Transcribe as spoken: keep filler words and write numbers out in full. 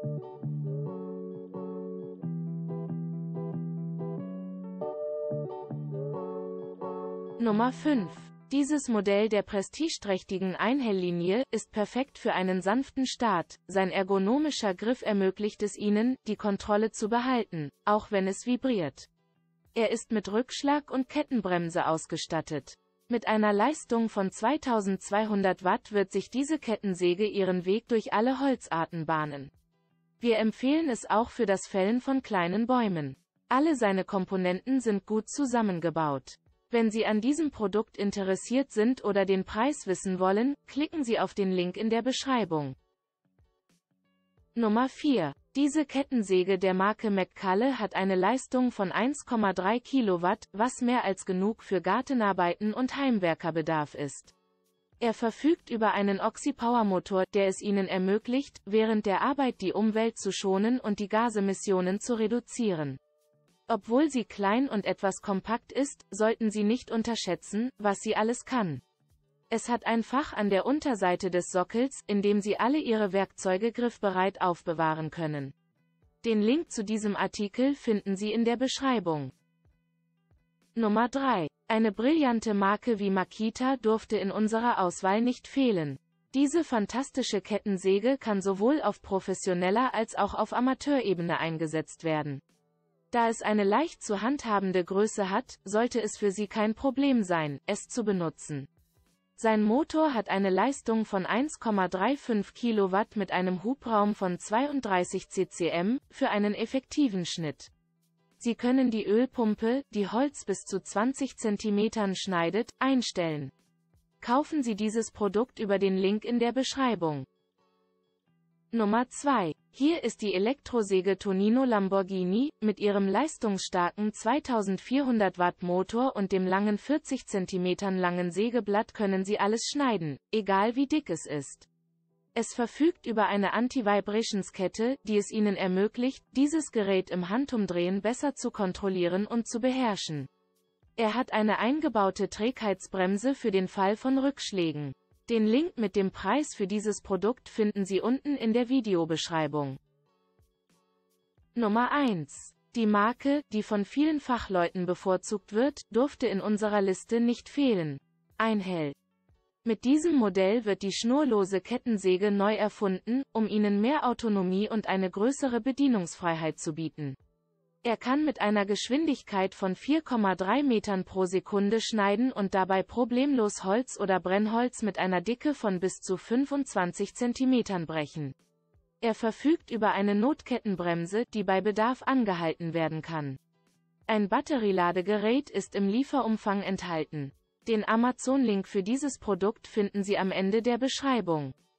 Nummer fünf. Dieses Modell der prestigeträchtigen Einhell-Linie ist perfekt für einen sanften Start. Sein ergonomischer Griff ermöglicht es Ihnen, die Kontrolle zu behalten, auch wenn es vibriert. Er ist mit Rückschlag- und Kettenbremse ausgestattet. Mit einer Leistung von zweitausendzweihundert Watt wird sich diese Kettensäge ihren Weg durch alle Holzarten bahnen. Wir empfehlen es auch für das Fällen von kleinen Bäumen. Alle seine Komponenten sind gut zusammengebaut. Wenn Sie an diesem Produkt interessiert sind oder den Preis wissen wollen, klicken Sie auf den Link in der Beschreibung. Nummer vier. Diese Kettensäge der Marke McCulloch hat eine Leistung von eins Komma drei Kilowatt, was mehr als genug für Gartenarbeiten und Heimwerkerbedarf ist. Er verfügt über einen Oxy-Power-Motor, der es Ihnen ermöglicht, während der Arbeit die Umwelt zu schonen und die Gasemissionen zu reduzieren. Obwohl sie klein und etwas kompakt ist, sollten Sie nicht unterschätzen, was sie alles kann. Es hat ein Fach an der Unterseite des Sockels, in dem Sie alle Ihre Werkzeuge griffbereit aufbewahren können. Den Link zu diesem Artikel finden Sie in der Beschreibung. Nummer drei. Eine brillante Marke wie Makita durfte in unserer Auswahl nicht fehlen. Diese fantastische Kettensäge kann sowohl auf professioneller als auch auf Amateurebene eingesetzt werden. Da es eine leicht zu handhabende Größe hat, sollte es für Sie kein Problem sein, es zu benutzen. Sein Motor hat eine Leistung von eins Komma fünfunddreißig Kilowatt mit einem Hubraum von zweiunddreißig Ccm, für einen effektiven Schnitt. Sie können die Ölpumpe, die Holz bis zu zwanzig Zentimetern schneidet, einstellen. Kaufen Sie dieses Produkt über den Link in der Beschreibung. Nummer zwei. Hier ist die Elektrosäge Tonino Lamborghini. Mit ihrem leistungsstarken zweitausendvierhundert Watt Motor und dem langen vierzig Zentimeter langen Sägeblatt können Sie alles schneiden, egal wie dick es ist. Es verfügt über eine Anti-Vibrations-Kette, die es Ihnen ermöglicht, dieses Gerät im Handumdrehen besser zu kontrollieren und zu beherrschen. Er hat eine eingebaute Trägheitsbremse für den Fall von Rückschlägen. Den Link mit dem Preis für dieses Produkt finden Sie unten in der Videobeschreibung. Nummer eins. Die Marke, die von vielen Fachleuten bevorzugt wird, durfte in unserer Liste nicht fehlen. Einhell. Mit diesem Modell wird die schnurlose Kettensäge neu erfunden, um Ihnen mehr Autonomie und eine größere Bedienungsfreiheit zu bieten. Er kann mit einer Geschwindigkeit von vier Komma drei Metern pro Sekunde schneiden und dabei problemlos Holz oder Brennholz mit einer Dicke von bis zu fünfundzwanzig Zentimetern brechen. Er verfügt über eine Notkettenbremse, die bei Bedarf angehalten werden kann. Ein Batterieladegerät ist im Lieferumfang enthalten. Den Amazon-Link für dieses Produkt finden Sie am Ende der Beschreibung.